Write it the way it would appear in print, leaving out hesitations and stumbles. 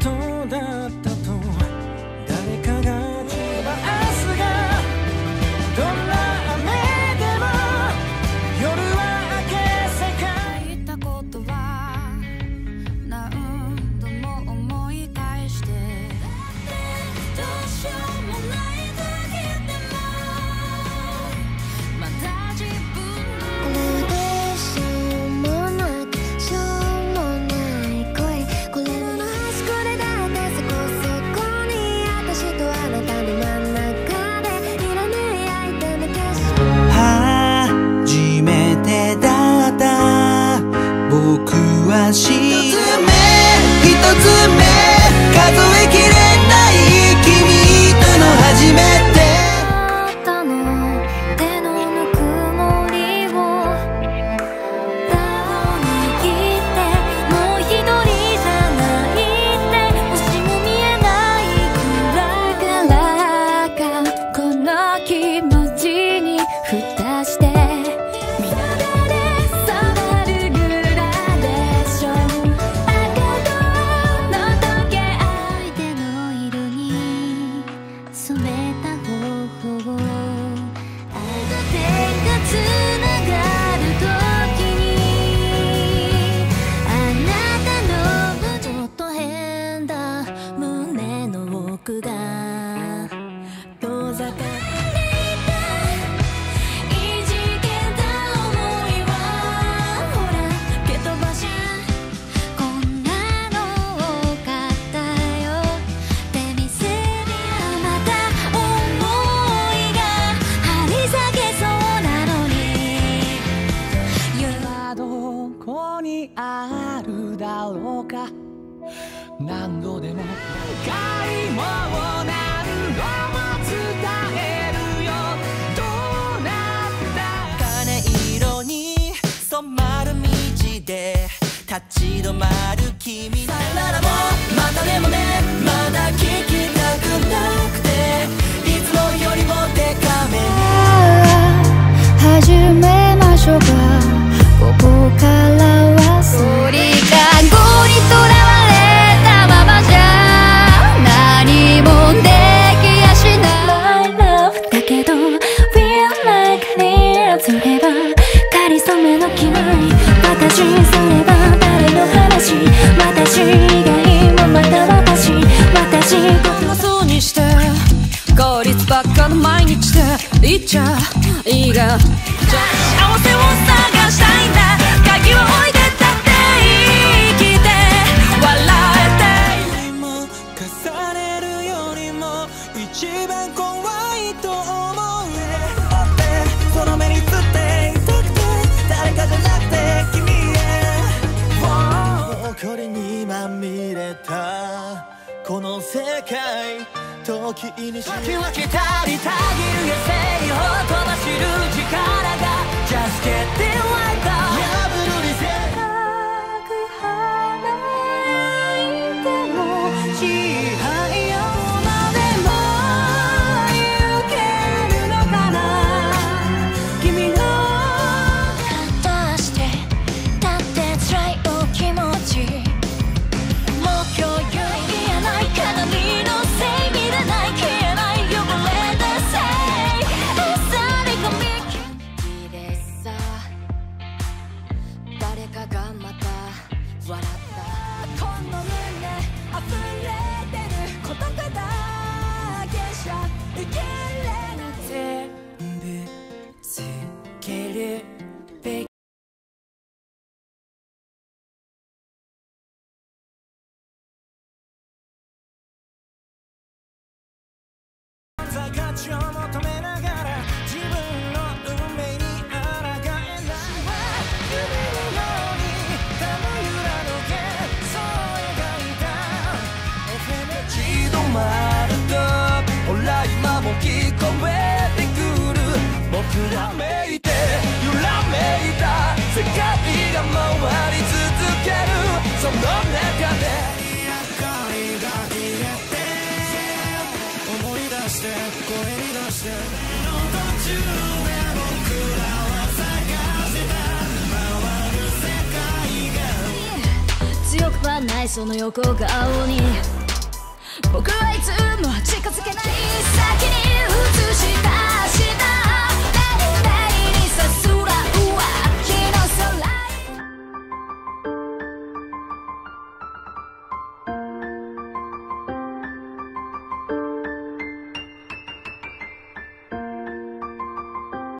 ことだったと誰かが明日がどんな雨でも夜は明け世界言ったことは何度も思い返してどうしようもない時でもまだ自分これでしょうもなくしょうもない声これの端これだってそこそこに私とあなたの真ん中でいらない相手だけ初めてだった僕は一つ目数えきれない君との初めてあなたの手のぬくもりを手を握ってもう一人じゃないって星も見えないくらいからかこの気持ちに蓋してみんなで触るグラデーション赤との時計相手の色に染めた方法手がつながる時にあなたのちょっと変だ胸の奥が遠ざかっていたいじけた想いはほら蹴飛ばしこんなの多かったよって見せりゃまた想いが張り裂けそうなのに今どこにあるだろうか何度でも何回も何度も伝えるよどうなった金色に染まる道で立ち止まる君さよならもまたでもねまだ聞きたくなくていつもよりもデカめ始めましょうかここからは鳥かごにとらわれたままじゃ何もできやしない My love だけど Feel like near それはかりそめの君私それは誰の話私以外もまた私明日にして効率ばっかの毎日で言っちゃいいがじゃあ幸せを探したいんだ鍵を置いてたって生きて笑えても重ねるよりも一番怖いと思うその目につっていたくて誰かじゃなくて君へ誇りにまみれたこの世界時にし分けたりたぎる野生を飛ばしる力が Just get it right now 破る理性深く離れても支配よまでも行けるのかな君のどうしてだって辛いお気持ちもう今日言えない鏡のせい見れない消えない汚れたせいさり込みいいでさ誰かがまた笑ったこの胸溢れてる言葉だけじゃいけれなくて全部つけるべき価値を求めながら自分の運命に抗えない指のようにたまゆらの幻想を描いた立ち止まるとほら今も聞こえてくる僕らめいて揺らめいた世界が回り続けるその中で明かりが消えて思い出して声に出しての途中で僕らは探した回る世界が強くはないその横顔に僕はいつも近づけない先に映した